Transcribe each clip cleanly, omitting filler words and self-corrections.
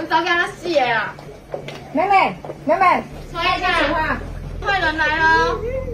早给他死的啦！ 妹妹， 快点，坏人来了，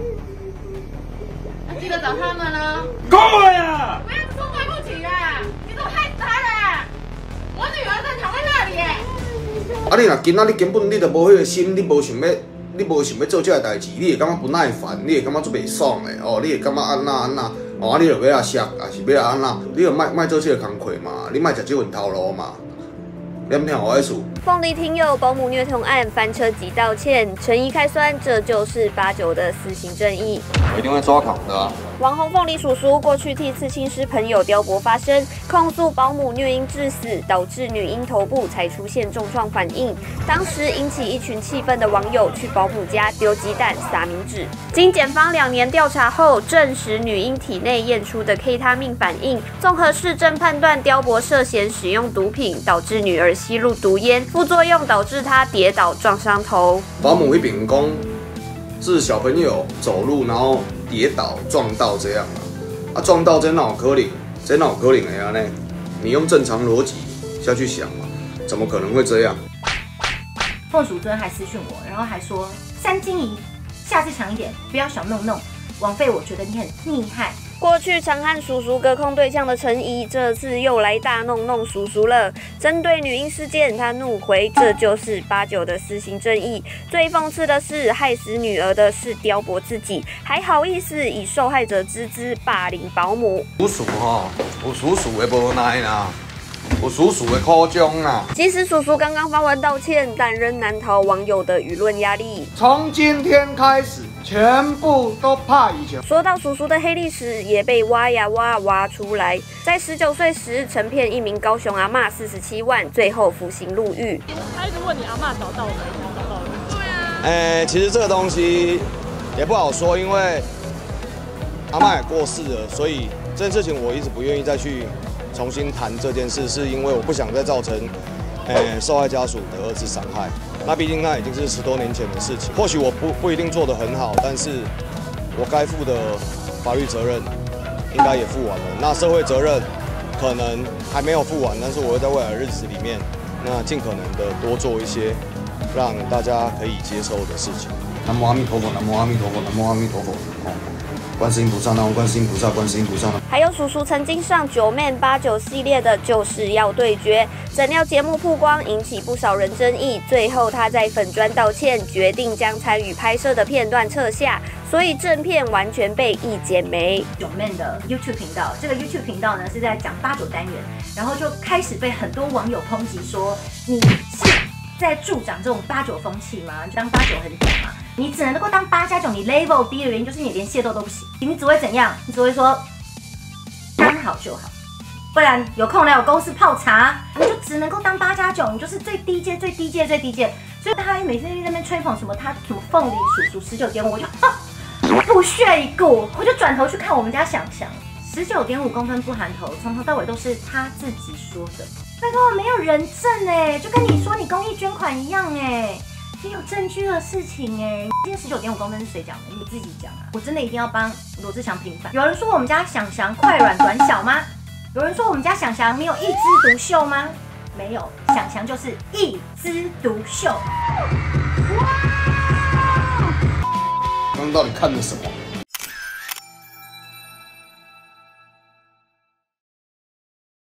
要记得找他们哦。 过来啊！ 不要说对不起啦，你怎么害死他了？我女儿正躺在那里耶。 啊，你若今仔日根本你就无迄个心，你无想要做这个代志，你会感觉不耐烦，你会感觉做袂爽的哦，你会感觉安那哦，啊，你就要摔，还是要安那，你就莫做这个工课嘛，你莫食这份头路嘛，念听我的事。 凤梨听友保姆虐童案翻车即道歉，陈怡开酸，这就是89的私刑正义。 我一定会抓狂的啊！ 网红凤梨叔叔过去替刺青师朋友刁伯发声，控诉保姆虐婴致死，导致女婴头部才出现重创反应。当时引起一群气愤的网友去保姆家丢鸡蛋、撒冥纸。经检方2年调查后，证实女婴体内验出的 K 他命反应，综合市政判断刁伯涉嫌使用毒品，导致女儿吸入毒烟，副作用导致她跌倒撞伤头。 保姆一秉公是小朋友走路然后跌倒撞到这样啊，撞到这哪有可能？这哪有可能的呀呢？你用正常逻辑下去想嘛，怎么可能会这样？ 凤鼠昨天还私讯我，然后还说3金怡，下次强一点，不要小弄弄。王菲，我觉得你很厉害。 过去常和叔叔隔空对呛的陈怡，这次又来大弄叔叔了。针对女婴事件，他怒回：“这就是89的私刑正义。”最讽刺的是，害死女儿的是刁伯自己，还好意思以受害者之姿霸凌保姆。 叔叔吼，有叔叔的无奈啦，有叔叔的苦衷啦。 即使叔叔刚刚发文道歉，但仍难逃网友的舆论压力。 从今天开始，全部都怕以前。 说到叔叔的黑历史，也被挖出来。在19岁时，曾骗一名高雄阿嬷47万，最后服刑入狱。 他一直问你阿嬷找到没？找到了。对啊。 其实这个东西也不好说，因为阿嬷也过世了，所以这件事情我一直不愿意再去重新谈这件事，是因为我不想再造成受害家属的2次伤害。那毕竟那已经是10多年前的事情，或许我不一定做得很好，但是我该负的法律责任应该也负完了。那社会责任可能还没有负完，但是我会在未来的日子里面，那尽可能的多做一些让大家可以接受的事情。 南无阿弥陀佛，南无阿弥陀佛，南无阿弥陀佛。观世音菩萨，南无观世音菩萨，观世音菩萨。 还有叔叔曾经上9man 89系列的就是要对决，怎料节目曝光引起不少人争议，最后他在粉专道歉，决定将参与拍摄的片段撤下，所以正片完全被一剪没。 9man 的 YouTube 频道，这个 YouTube 频道呢是在讲89单元，然后就开始被很多网友抨击说，你是在助长这种89风气吗？当89很屌嘛？你只能够当8+9，你 level 低的原因就是你连械斗都不行，你只会怎样？你只会说刚好就好，不然有空来我公司泡茶，你就只能够当8+9，你就是最低阶。所以他每次在那边吹捧什么他什么凤梨叔叔19.5，我就不屑一顾，我就转头去看我们家想19.5公分不含头，从头到尾都是他自己说的。拜托，没有人证哎，就跟你说你公益捐款一样哎。没有证据的事情哎，今天19.5公分是谁讲的？你自己讲啊！我真的一定要帮罗志祥平反。有人说我们家想翔快软短小吗？有人说我们家想翔没有一枝独秀吗？没有，想翔就是一枝独秀。 刚刚到底看了什么？